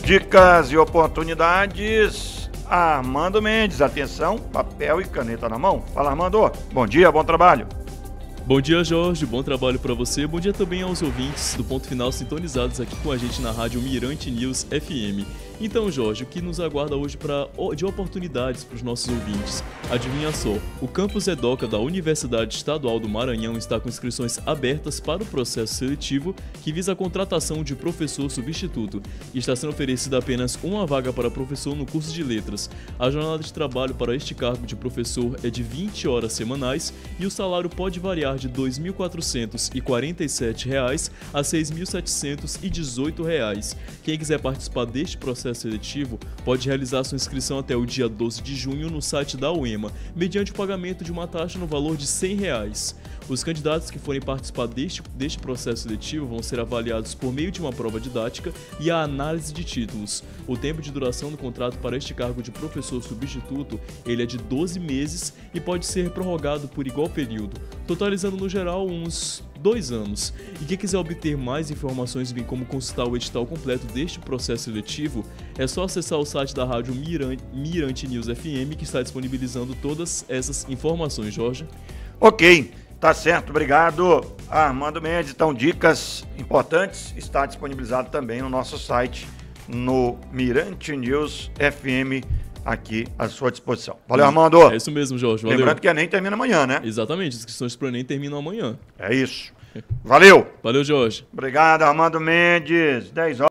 Dicas e oportunidades, Armando Mendes. Atenção, papel e caneta na mão. Fala, Armando. Bom dia, bom trabalho. Bom dia, Jorge. Bom trabalho para você. Bom dia também aos ouvintes do Ponto Final sintonizados aqui com a gente na Rádio Mirante News FM. Então, Jorge, o que nos aguarda hoje de oportunidades para os nossos ouvintes? Adivinha só, o Campus Edoca da Universidade Estadual do Maranhão está com inscrições abertas para o processo seletivo que visa a contratação de professor substituto. E está sendo oferecida apenas uma vaga para professor no curso de letras. A jornada de trabalho para este cargo de professor é de 20 horas semanais e o salário pode variar de R$ 2.447 a R$ 6.718. Quem quiser participar deste processo seletivo pode realizar sua inscrição até o dia 12 de junho no site da UEMA, mediante o pagamento de uma taxa no valor de R$ 100. Os candidatos que forem participar deste processo seletivo vão ser avaliados por meio de uma prova didática e a análise de títulos. O tempo de duração do contrato para este cargo de professor substituto ele é de 12 meses e pode ser prorrogado por igual período, totalizando no geral uns 2 anos. E quem quiser obter mais informações, bem como consultar o edital completo deste processo seletivo, é só acessar o site da Rádio Mirante News FM, que está disponibilizando todas essas informações, Jorge. Ok, tá certo, obrigado, Armando Mendes. Então, dicas importantes, está disponibilizado também no nosso site, no Mirante News FM, aqui à sua disposição. Valeu, Armando. É isso mesmo, Jorge. Valeu. Lembrando que a ENEM termina amanhã, né? Exatamente, as inscrições para o ENEM terminam amanhã. É isso. Valeu. Valeu, Jorge. Obrigado, Armando Mendes. 10 horas.